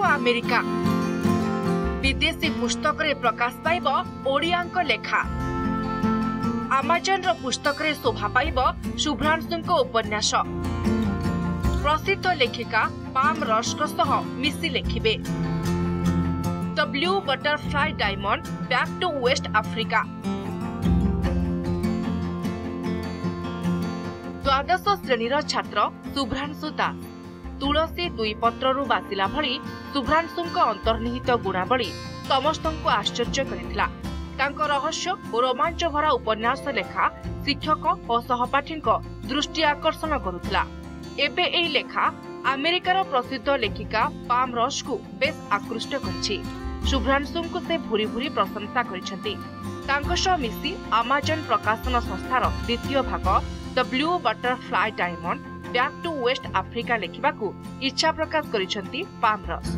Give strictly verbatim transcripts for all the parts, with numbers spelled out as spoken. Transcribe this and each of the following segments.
America विदेशी पुस्तक रे प्रकाश पाइब ओडियांक लेखा अमेजन रो पुस्तक रे शोभा पाइब शुभ्रांशुंको उपन्यास प्रसिद्ध लेखिका पाम रश को सह मिसी लेखिबे the blue butterfly diamond back to West Africa. द्वादश श्रेणीर छात्र शुभ्रांशु दास तुलसी दुई पत्रु बासिला भली शुभ्रांशुंक अंतर्निहित गुणावली समस्तंको आश्चर्य करिथिला। तांको रहस्य और रोमांच भरा उपन्यास लेखा शिक्षक और सहपाठींक दृष्टि आकर्षण करुथिला। एबे एई लेखा अमेरिकार प्रसिद्ध लेखिका पाम रश को बेस आकृष्ट करिछि। शुभ्रांशुंको से भूरी भूरी प्रशंसा करिसेंती। तांको सह मिसी अमेजन प्रकाशन संस्थार द्वितीय भाग the blue butterfly diamond back to West Africa लेखिबा को इच्छा प्रकाश करिसेंती पाम रश।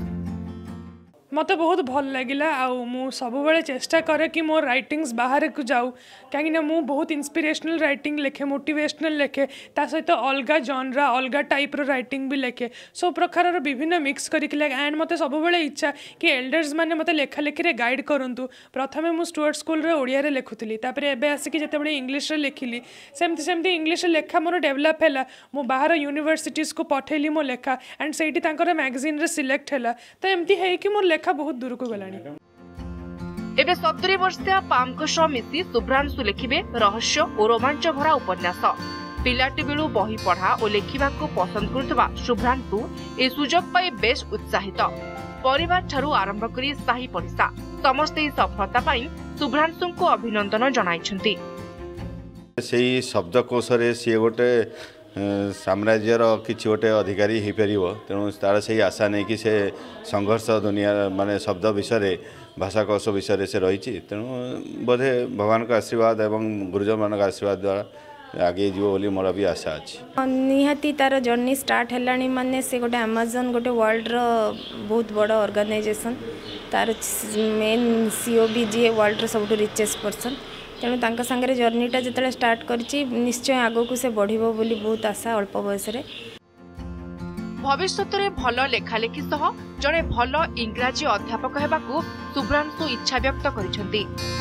मत बहुत भल लगिला आउ मु सब बेले चेष्टा करे कि मोर राइटिंग्स बाहर को जाऊ कहीं मु बहुत इंस्पिरेशनल राइटिंग लिखे मोटिवेशनल लिखे ता सहित अलग जॉनरा अलग टाइप रो राइटिंग भी लिखे सब प्रकार विभिन्न मिक्स करके एंड मत सब बेले इच्छा कि एल्डर्स माने मत लेखा लेखि रे गाइड करंतु। प्रथमे मु स्टुअर्ट स्कूल रे ओडिया रे लेखुतली तापर एबे आसिक जते बेले इंग्लिश रे लेखिली सेमति सेमति इंग्लिश रे लेखा मोर डेवलप हैला मु बाहर यूनिवर्सिटीज को पठेली मो लेखा एंड सेठी तांकर मैगजीन रे सिलेक्ट हैला तो एमती है कि मोर लेखा बहुत दूर को गलानी। एबे सत्तरी वर्षीय पामको सह मिसी शुभ्रांशु लेखिबे रहस्य और रोमांच भरा उपन्यास। पिलाटी बेलू बही पढ़ा और लेखिबा को पसंद करुवा शुभ्रांशु ए सुजोग पाई बेस उत्साहित। परिवार ठारू आरंभ करी साही पड़िसा समस्ते सफलता पाई शुभ्रांशुंको अभिनंदन जणाइछन्ति। सेही शब्दकोश रे सी गोटे साम्राज्यर किसी गोटे अधिकारी हो पार तेणु तार से आशा नहीं कि से संघर्ष दुनिया माने शब्द विषय भाषाकोश विषय से रही तेणु बोधे भगवान का आशीर्वाद एवं गुरुजन मान आशीर्वाद द्वारा आगे जीव बोली मोर भी आशा अच्छी। निहाती तार जर्नी स्टार्ट है माने से गोटे अमेजन गोटे वर्ल्ड रो बहुत बड़ ऑर्गेनाइजेशन तार मेन सीओ भी जी वर्ल्ड रो सब रिचेस्ट पर्सन तेणु तांका संगे जर्नीटा जिते स्टार्ट करिछि निश्चय आगो को से बढ़िबो बोली बहुत आशा अल्प बयस रे। भविष्यत रे भल लेखालेखी सह जड़े भल इंग्राजी अध्यापक हेबाकू शुभ्रांशु इच्छा व्यक्त करिसेंती।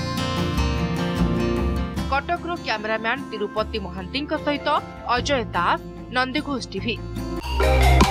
कटकरू कैमरामैन तिरुपति महांती सहित अजय दास, नंदीघोष टीवी।